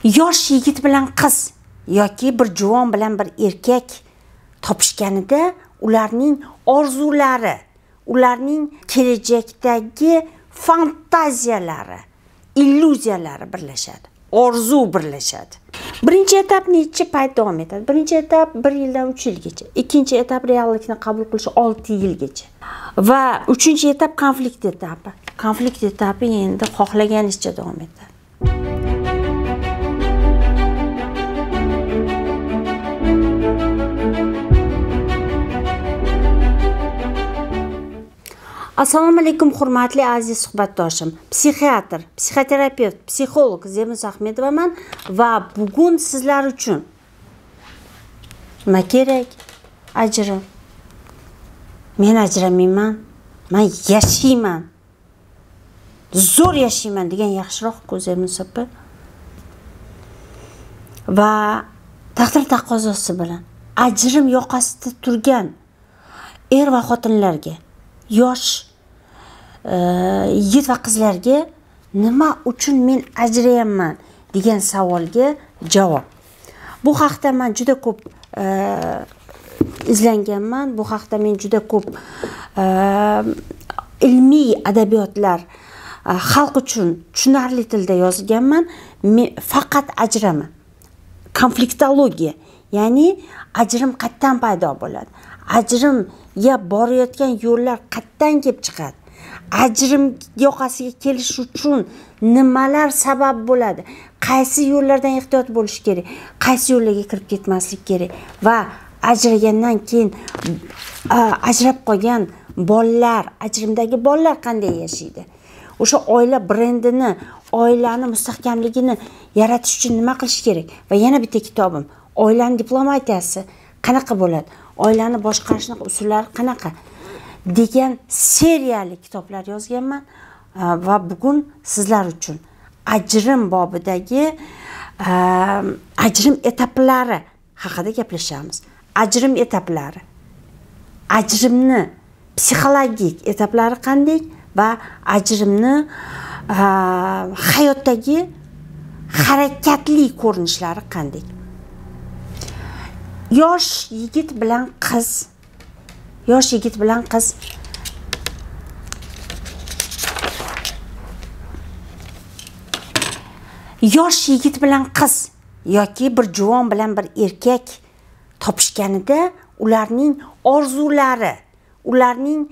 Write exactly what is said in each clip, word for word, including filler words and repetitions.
yosh yigit bilan qiz yoki bir juvon bilan bir erkak topishganida ularning orzulari, ularning kelajakdagi fantaziyalari, illyuziyalari birlashadi. Orzu birlashadi. Birinchi etap necha payt davom etadi? Birinchi etap bir yildan uch yilgacha. Ikkinchi etap reallikni qabul qilish olti yilgacha. Va uchinchi etap konflikt etapi. Konflikt etapi endi xohlaganischa davom etadi. Assalomu alaykum hurmatli aziz suhbatdoshim. Psixiatr, psixoterapevt, psixolog Zermus Ahmedovaman va bugun sizlar uchun nima kerak? Ajrim. Men ajramayman. Men yashayman. Zo'r yashayman degan yaxshiroq-ku Zermus opa. Va taqdir taqozosi bilan ajrim yoqasida turgan er va xotinlarga, yosh yigit va qizlarga nima uchun men ajrayapman degan savolga javob. Bu haqda men juda ko'p izlanganman. Bu haqda men juda ko'p ilmiy adabiyotlar xalq uchun tushunarli tilda yozganman. Faqat ajrama, konfliktologiya, ya'ni ajrim qayerdan paydo bo'ladi? Ajrimga borayotgan yo'llar qayerdan kelib chiqadi? Ajrim yoqasiga kelish uchun nimalar sabab bo'ladi? Qaysi yo'llardan ehtiyot bo'lish kerak? Qaysi yo'llarga kirib ketmaslik kerak? Va ajragandan keyin ajrab qolgan bolalar, ajrimdagi bolalar qanday yashaydi? O'sha oila brendini, oilani mustahkamligini yaratish uchun nima qilish kerak? Va yana bitta kitobim, oilaning diplomatiyasi qanaqa bo'ladi? Oilani boshqarishning usullari qanaqa degan seriyali kitoblar yozganman va bugun sizlar uchun ajrim bobidagi ajrim etaplari haqida gaplashamiz. Ajrim etaplari. Ajrimni psixologik etaplari qanday va ajrimni hayotdagi harakatli ko'rinishlari qanday? Yosh yigit bilan qiz, yosh yigit bilan qiz yosh yigit bilan qiz yoki bir juvon bilan bir erkak topishganida ularning orzulari, ularning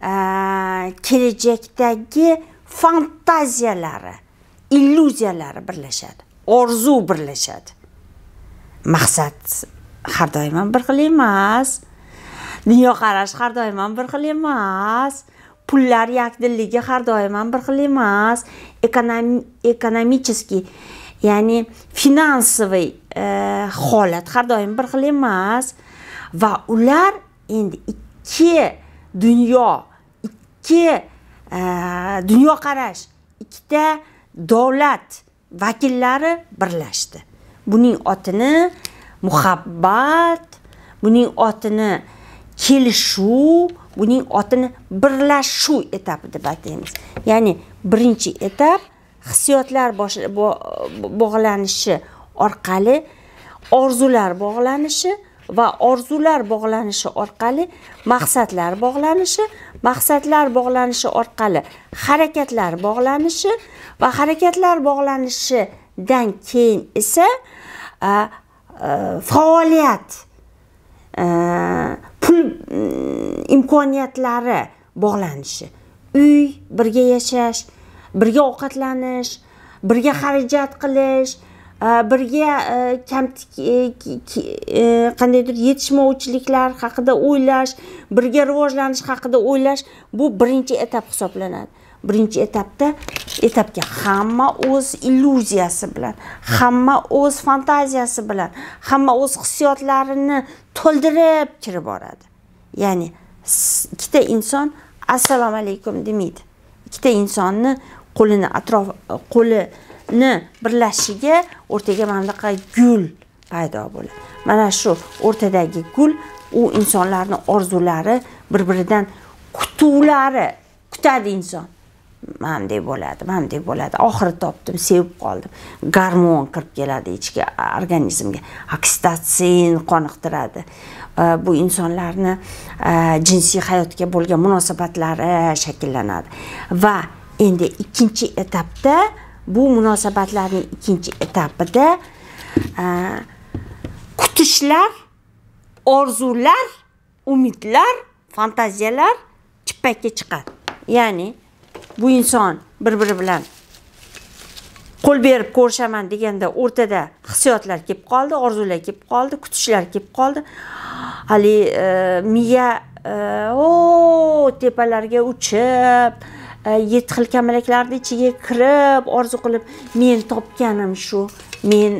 kelajakdagi fantaziyalari, illyuziyalari birlashadi. Orzu birlashadi. Maqsad har doim bir xil emas. Dunyo qarash har doim bir xil emas. Pullar yakdilligi har doim bir xil emas. Ekonomicheskiy, ya'ni finansiy holat har doim bir xil emas. Va ular endi ikki dunyo, ikki dunyo qarash, ikkita davlat vakillari birlashdi. Buning otini muhabbat, buning otini kelishuv, buning otini birlashuv etapi deb ataymiz. Ya'ni birinchi etap hissiyotlar bog'lanishi orqali orzular bog'lanishi va orzular bog'lanishi orqali maqsadlar bog'lanishi, maqsadlar bog'lanishi orqali harakatlar bog'lanishi va harakatlar bog'lanishidan keyin esa faoliyat, pul imkoniyatlari bog'lanishi, uy, birga yashash, birga ovqatlanish, birga xarajat qilish, birga qandaydir yetishmovchiliklar haqida o'ylash, birga rivojlanish haqida o'ylash, bu birinchi etap hisoblanadi. Birinchi etapda etapga hamma o'z illyuziyasi bilan, hamma o'z fantaziyasi bilan, hamma o'z hissiyotlarini to'ldirib kirib boradi. Ya'ni ikkita inson assalomu alaykum demaydi. Ikkita insonni qo'lini atrof qo'lini birlashishiga o'rtaga mana bunaqa gul paydo bo'ladi. Mana shu o'rtadagi gul u insonlarning orzulari, bir-biridan kutuvlari, kutadi inson. Mamdek bo'ladi, mamdek bo'ladi. Oxiri topdim, sevib qoldim. Gormon kirib keladi ichki organizmga. Oksitotsin qoniqtiradi. Bu insonlarni jinsiy hayotga bo'lgan munosabatlari shakllanadi. Va endi ikkinchi etapda, bu munosabatlarning ikkinchi etapida kutishlar, orzular, umidlar, fantaziyalar chippakka chiqadi. Ya'ni bu inson bir-biri bilan qo'l berib ko'rishaman deganda o'rtada hissiyotlar kelib qoldi, orzular kelib qoldi, kutishlar kelib qoldi. Hali miya o tepalarga uchib, yetti xil kamalaklarning ichiga kirib, orzu qilib, men topganim shu, men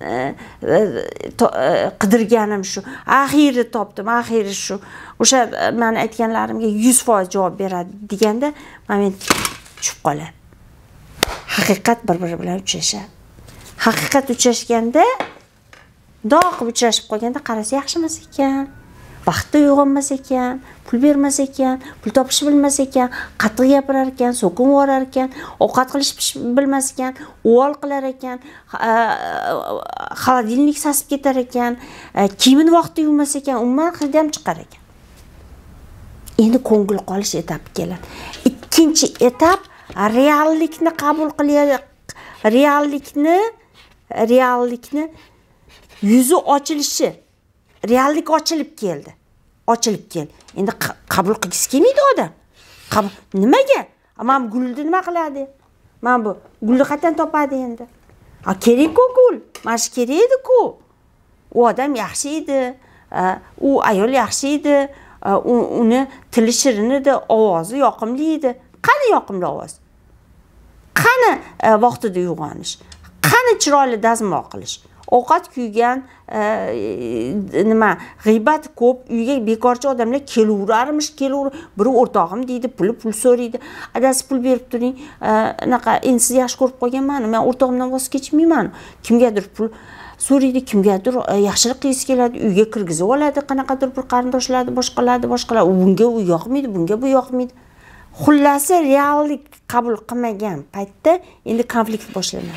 qidirganim shu, axiri topdim, axiri shu. O'sha men aytganlarimga yuz foiz javob beradi deganda moment tushib qoladi. Haqiqat bir-biri bilan uchrashadi. Haqiqat uchrashganda, doq uchrashib qolganda qarasa yaxshi emas ekan, vaqtda uyg'onmas ekan, pul bermas ekan, pul topishni bilmas ekan, qattiq gapirar ekan, so'kin vorar ekan, ovqat qilish bilmas ekan, uvol qilar ekan, xolodilnik sasib ketar ekan, kiyimini vaqtda yuvmas ekan, umuman hidam chiqar ekan. Endi ko'ngil qolish etapi keladi. Ikkinchi etap reallikni qabul qiladi. Reallikni, reallikni yuzi ochilishi. Reallik ochilib keldi. Ochilib keldi. Endi qabul qilgisi kelmaydi odam. Qabul nimaga? Mana bu gulni nima qiladi? Mana bu gulni qayerdan topadi endi? A kerak-ku gul. Mana shu kerak edi-ku. U odam yaxshi edi. U ayol yaxshi edi. Uni tili shirin edi, ovozi yoqimli edi. Qani yoqimli ovoz? Qani vaqtida uyg'onish? Qani chiroyli dazmol qilish? Ovqat kuygan, nima, g'iybat ko'p, uyga bekorchi odamlar kelaverarmish, kelaver. Biri o'rtog'im deydi, pul pul so'raydi. Adasi pul berib turing, anaqa, endi sizni yaxshi ko'rib qolganman, men o'rtog'imdan voz kechmayman. Kimgadir pul so'raydi, kimgadir yaxshilik qilgisi keladi, uyga kirgizib oladi, qanaqadir bir qarindoshlarni, boshqalarni, boshqalar, bunga u yoqmaydi, bunga bu yoqmaydi. Xullasi reallik qabul qilmagan paytda endi konflikt boshlanadi.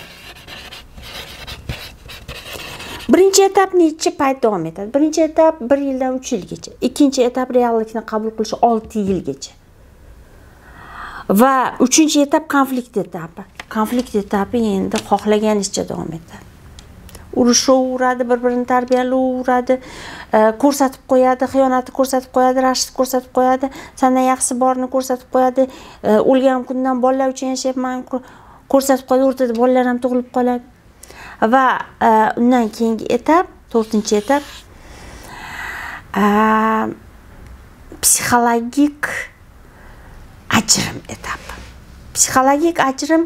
Birinchi etap necha payt davom etadi? Birinchi etap bir yildan uch yilgacha. Ikkinchi etap reallikni qabul qilish olti yilgacha. Va uchinchi etap konflikt etapi. Konflikt etapi endi xohlaganischa davom etadi. Urushaveradi, bir-birini tarbiyalayveradi, ko'rsatib qo'yadi, xiyonatni ko'rsatib qo'yadi, rashk ko'rsatib qo'yadi, sandan yaxshisi borni ko'rsatib qo'yadi, o'lgan kundan bolalar uchun yashayapman ko'rsatib qo'yadi, o'rtada bolalar ham tug'ilib qoladi. Va undan keyingi etap, to'rtinchi etap psixologik ajrim etapi. Psixologik ajrim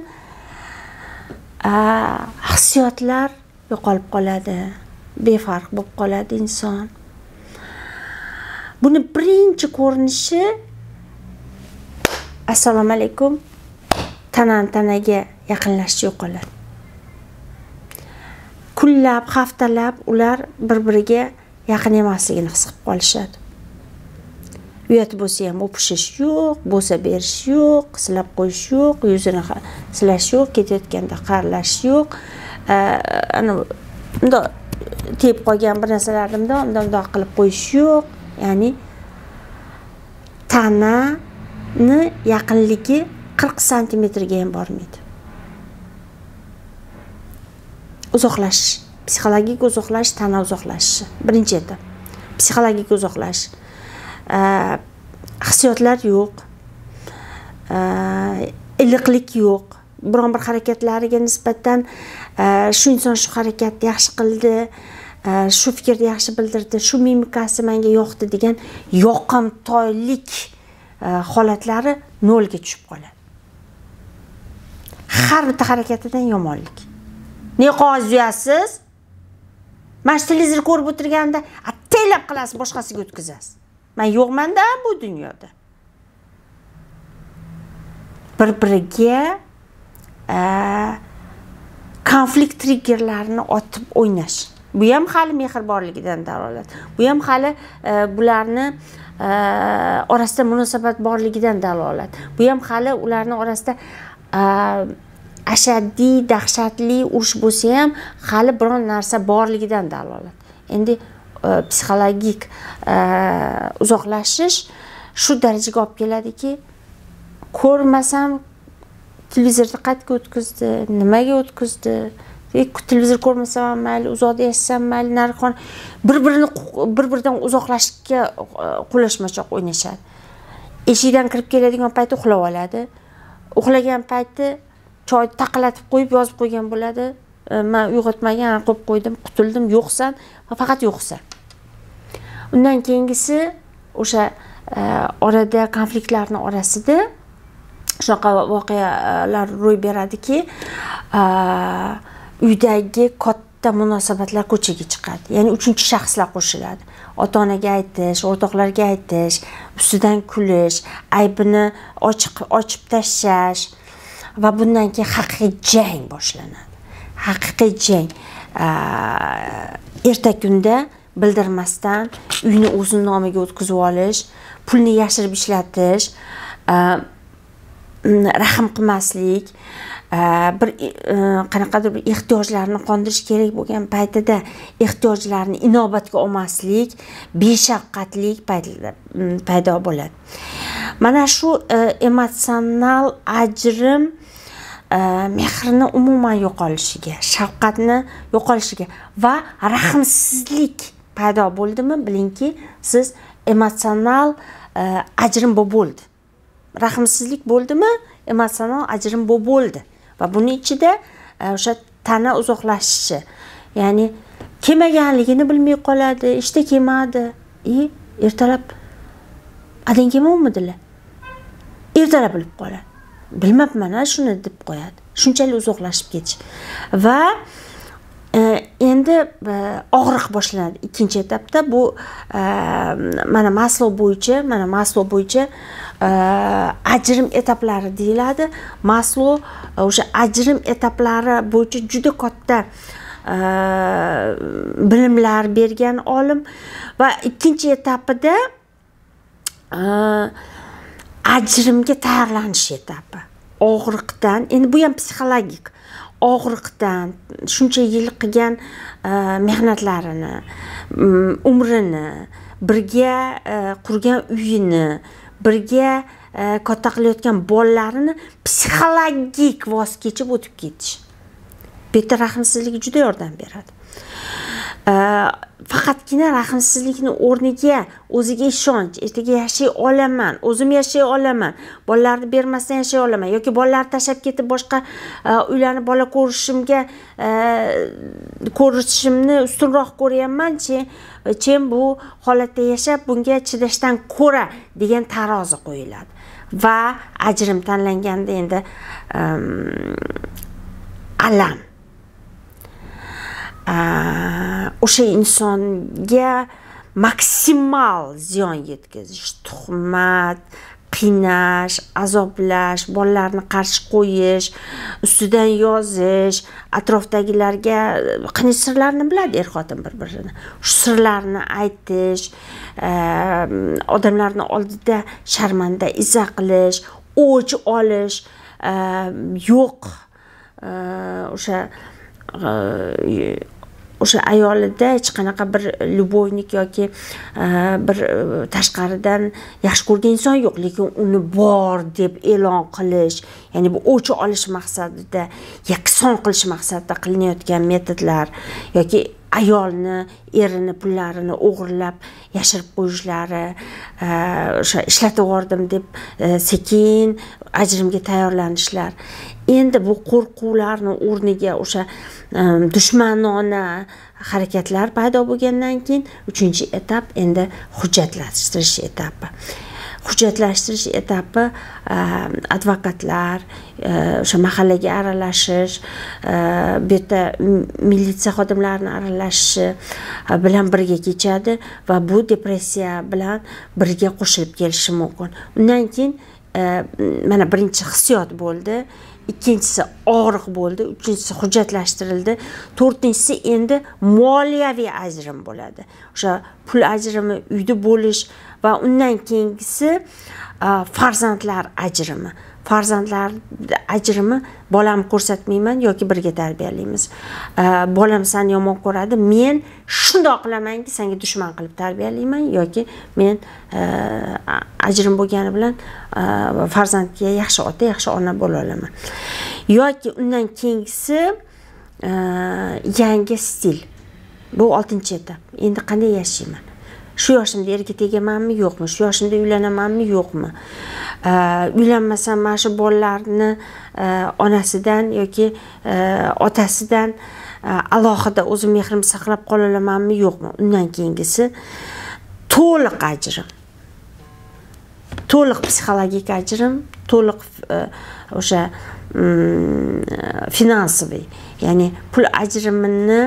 hissiyotlar yo'qolib qoladi, befarq bo'lib qoladi inson. Buni birinchi ko'rinishi assalomu alaykum, tanan tanaga yaqinlashish yo'qoladi. Kunlab, haftalab ular bir-biriga yaqin emasligini his qilib qolishadi. Uyat bo'lsa ham o'pishish yo'q, bo'lsa berish yo'q, silab qo'yish yo'q, yuzini silash yo'q, ketayotganda qaralash yo'q. Ana unda tep qolgan bir narsalarimda undan qilib qo'yish yo'q. Ya'ni tanani yaqinligi qirq santimetrga ham bormaydi. Uzoqlashish, psixologik uzoqlashish, tana uzoqlashishi. Birinchi etap. Psixologik uzoqlashish. Hissiyotlar yo'q. Iliqlik yo'q. Biron bir harakatlariga nisbatan shu inson shu harakatni yaxshi qildi, shu fikrni yaxshi bildirdi, shu mimikasi menga yoqdi degan yoqimtoylik holatlari nolga tushib qoladi. Har bitta harakatidan yomonlik. Ne qog'oz yuyasiz? Mana televizor ko'rib o'tirganda attaylar qilasiz, boshqasiga o'tkazasiz. Men yo'qman-da bu dunyoda. Bir-biriga konflikt triggerlarini otib o'ynash. Bu ham hali mehribonligidan dalolat. Bu ham hali bularni orasida munosabat borligidan dalolat. Bu ham hali ularning orasida ashaddiy dahshatli urush bo'lsa ham hali biron narsa borligidan dalolat. Endi psixologik uzoqlashish shu darajaga olib keladiki, ko'rmasam televizorda qayerga o'tkazdi, nimaga o'tkazdi, televizor ko'rmasam ham mayli, uzoqda yashasam mayli, narxon bir-birini bir-biridan uzoqlashishga qo'lashmachoq o'ynashadi. Eshikdan kirib keladigan payti uxlab oladi. Uxlagan payti choy taqalatib qo'yib yozib qo'ygan bo'ladi. Men uyg'otmagan, qo'yib qo'ydim, qutuldim, yo'qsan, faqat yo'qsan. Undan keyingisi o'sha orada konfliktlarning orasida shunaqa voqealar ro'y beradiki, uydagi katta munosabatlar ko'chaga chiqadi. Ya'ni uchinchi shaxslar qo'shiladi. Ota-onaga aytish, o'rtoqlarga aytish, ustidan kulish, aybini ochiq ochib tashlash va bundan keyin haqiqiy jang boshlanadi. Haqiqiy jang. Erta kunda bildirmasdan uyni o'zining nomiga o'tkazib olish, pulni yashirib ishlatish, rahm qilmaslik, bir qanaqadir bir ehtiyojlarni qondirish kerak bo'lgan paytida ehtiyojlarni inobatga olmaslik, beshafqatlik paydo bo'ladi. Mana shu emotsional ajrim mehrni umuman yo'qolishiga, shafqatni yo'qolishiga va rahmsizlik paydo bo'ldimi, bilingki, siz emotsional ajrim bo'ldi. Rahmsizlik bo'ldimi, emotsional ajrim bo'ldi. Va buning ichida o'sha tana uzoqlashishi, ya'ni kelmaganligini bilmay qoladi, ishda kelmadi. E, ertalab adang kelmovmidilar? Ertalab bilib qoladi. Bilmabman, shuni deb qo'yadi. Shunchalik uzoqlashib ketish. Va endi og'riq boshlanadi ikkinchi etapda. Bu mana Maslow bo'yicha, mana Maslow bo'yicha ajrim etaplari deyiladi. Maslow o'sha ajrim etaplari bo'yicha juda katta bilimlar bergan olim va ikkinchi etapida ajrimga tayyorlanish etapi. Og'riqdan, endi bu ham psixologik, og'riqdan shuncha yil qilgan mehnatlarini, umrini, birga qurgan uyini, birga katta qilayotgan bolalarini psixologik voz kechib o'tib ketish. Bu yerda rahmsizlik juda yordam beradi. Faqatgina rahmsizlikning o'rniga o'ziga ishonch, ertaga yashay olaman, o'zim yashay olaman, bolalarni bermasdan yashay olaman yoki bolalarni tashlab ketib boshqa uylarni bola ko'rishimga ko'rishimni ustunroq ko'ryapman, chem bu holatda yashab bunga chidashdan ko'ra degan tarozi qo'yiladi. Va ajrim tanlanganda endi alam o'sha insonga maksimal ziyon yetkazish, tuhmat, qiynash, azoblash, bolalarni qarshi qo'yish, ustidan yozish, atrofdagilarga qanday sirlarni biladi er-xotin bir-birini. Shu sirlarni aytish, odamlarning oldida sharmanda izza qilish, o'ch olish, yo'q o'sha o'sha ayolida hech qanaqa bir любовник yoki bir tashqaridan yaxshi ko'rgan inson yo'q, lekin uni bor deb e'lon qilish, ya'ni bu o'ch olish maqsadida, yakson qilish maqsadida qilinayotgan metodlar yoki ayolni, erini pullarini o'g'irlab yashirib qo'yishlari, o'sha ishlatib yubordim deb sekin ajrimga tayyorlanishlar. Endi bu qo'rquvlarning o'rniga o'sha dushmanona harakatlar paydo bo'lgandan keyin uchinchi etap endi hujjatlashtirish etapi. Hujjatlashtirish etapi advokatlar, o'sha mahallaga aralashish, bu yerda militsiya xodimlarining aralashishi bilan birga kechadi va bu depressiya bilan birga qo'shilib kelishi mumkin. Undan keyin mana birinchi hissiyot bo'ldi, ikkinchisi og'riq bo'ldi, uchinchisi hujjatlashtirildi, to'rtinchisi endi moliyaviy ajrim bo'ladi. O'sha pul ajrimi, uyda bo'lish va undan keyingisi farzandlar ajrimi. farzandlar ajrimi bolamni ko'rsatmayman yoki birga tarbiyalaymiz. Bolam seni yomon ko'radi, men shundoq qilamanki, senga dushman qilib tarbiyalayman yoki men ajrim bo'lgani bilan farzandga yaxshi ota, yaxshi ona bo'la olaman. Yoki undan keyingisi yangi stil. Bu oltinchi etap. Endi qanday yashayman? Shu yoshimda erga tegamanmi, yo'qmi? Shu yoshimda uylanamanmi, yo'qmi? Uylanmasam mana shu bolalarni onasidan yoki otasidan alohida o'zim mehrimni saqlab qola olamanmi, yo'qmi? Undan keyingisi to'liq ajrim. To'liq psixologik ajrim, to'liq o'sha finansiy, ya'ni pul ajrimini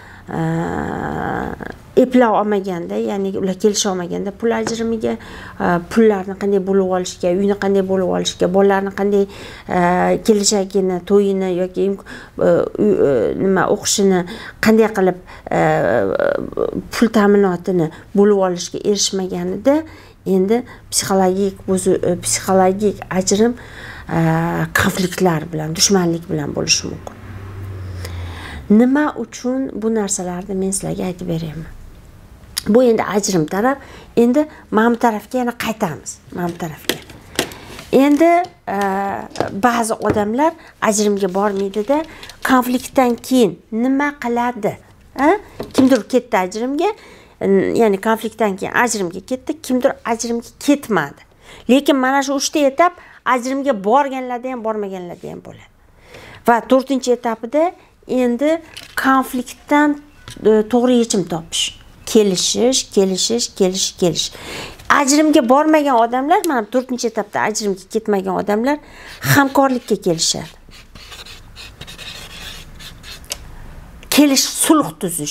eplay olmaganda, ya'ni ular kelisha olmaganda pul ajrimiga, pullarni qanday bo'lib olishga, uyni qanday bo'lib olishga, bolalarni qanday kelajagini, to'yini yoki nima o'qishini qanday qilib pul ta'minotini bo'lib olishga erishmaganida endi psixologik psixologik ajrim konfliktlar bilan, dushmanlik bilan bo'lishi mumkin. Nima uchun bu narsalarni men sizlarga aytib berayman? Bu endi ajrim taraf. Endi mana bu tarafga yana qaytamiz. Mana bu tarafga. Endi ba'zi odamlar ajrimga bormaydi-da, konfliktdan keyin nima qiladi? Ha? Kimdir ketdi ajrimga, ya'ni konfliktdan keyin ajrimga ketdi, kimdir ajrimga ketmadi. Lekin mana shu uchta etap ajrimga borganlarda ham, bormaganlarda ham bo'ladi. Va to'rtinchi etapida endi konfliktdan to'g'ri yechim topish, kelishish, kelishish, kelish, kelish. Ajrimga bormagan odamlar, mana to'rtinchi etapda ajrimga ketmagan odamlar hamkorlikka kelishadi. Kelish, sulh tuzish,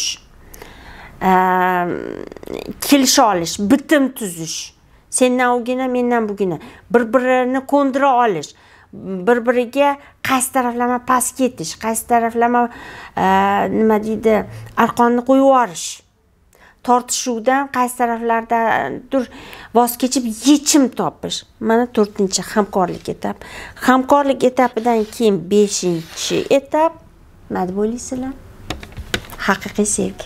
kelisha olish, bitim tuzish. Sendan ugina, mendan bugina, bir-birini ko'ndira olish, bir-biriga qaysi taraflama past ketish, qaysi taraflama nima deydi, arqonni qo'yib yuborish, tortishuvdan qaysi taraflardadir voz kechib yechim topish. Mana to'rtinchi hamkorlik etap. Hamkorlik etapidan keyin beshinchi etap nima deb o'ylaysizlar? Haqiqiy sevgi.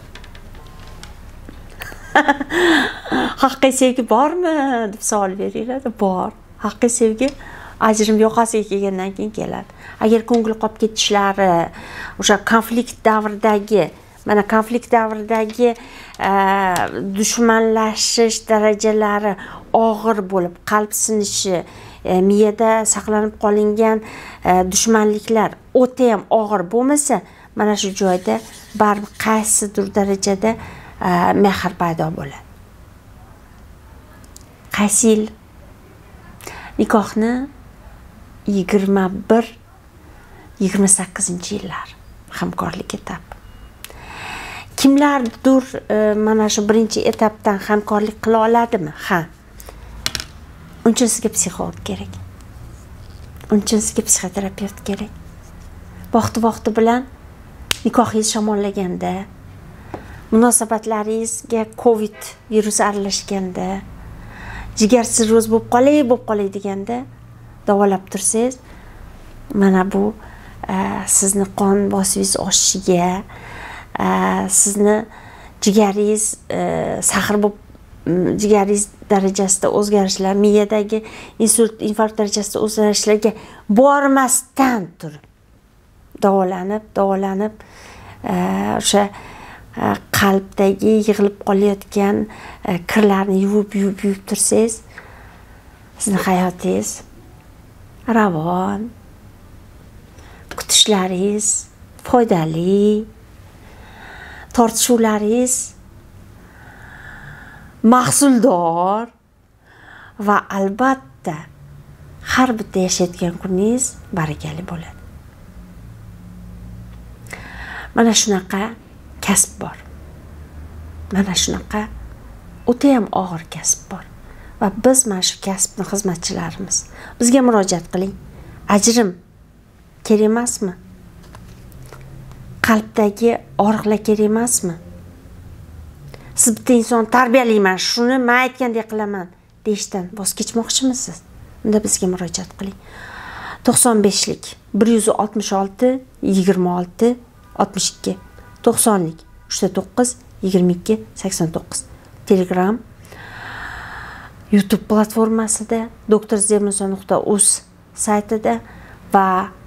Haqiqiy sevgi bormi deb savol beringlar. Bor. Haqiqiy sevgi ajrim yoqasiga kelgandan keyin keladi. Agar ko'ngil qolib ketishlari, o'sha konflikt davridagi, mana konflikt davridagi dushmanlashish darajalari og'ir bo'lib, qalb sinishi, miyada saqlanib qolingan dushmanliklar o'ta ham og'ir bo'lmasa, mana shu joyda baribir qaysidir darajada mehr paydo bo'ladi. Qaysi yil? Nikohni yigirma bir yigirma sakkizinchi yillar hamkorlik etapi. Kimlardir mana shu birinchi etapdan hamkorlik qila oladimi? Ha. Uncha sizga psixolog kerak. Uncha sizga psixoterapevt kerak. Vaqti-vaqti bilan nikohingiz shamollaganda, munosabatlaringizga Covid virusi aralashganda, jigar sirroz bo'lib qolay, bo'lib qolay deganda davolab tursangiz, mana bu sizni qon bosimingiz oshishiga, sizni jigaringiz sahr bo'lib, jigaringiz darajasida o'zgarishlar, miyadagi insult, infarkt darajasida o'zgarishlarga bormasdan turib davolanib, davolanib o'sha qalbdagi yig'ilib qolayotgan kirlarni yuvib, yuvib, yuvib tursangiz, sizni hayotingiz ravon, kutishlaringiz foydali, tortishuvlaringiz mahsuldor va albatta har bitta yashayotgan kuningiz barakali bo'ladi. Mana shunaqa kasb bor. Mana shunaqa o'ta ham og'ir kasb bor. Va biz mana shu kasbning xizmatchilarimiz. Bizga murojaat qiling. Ajrim kerak emasmi? Qalbdagi og'riqlar kerak emasmi? Siz bitta inson tarbiyalayman, shuni men aytgandek qilaman deyishdan voz kechmoqchimisiz? unda bizga murojaat qiling. to'qson beshlik bir yuz oltmish olti yigirma olti oltmish ikki, to'qsonlik uch to'qqiz yigirma ikki sakson to'qqiz. Telegram, YouTube platformasida, doktor zermuso nuqta uz saytida va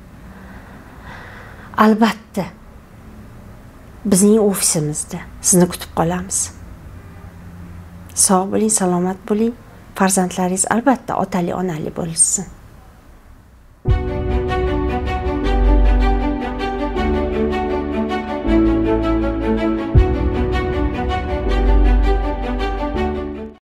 albatta bizning ofisimizda sizni kutib qolamiz. Sog' bo'ling, salomat bo'ling. Farzandlaringiz albatta otali, onali bo'lsin.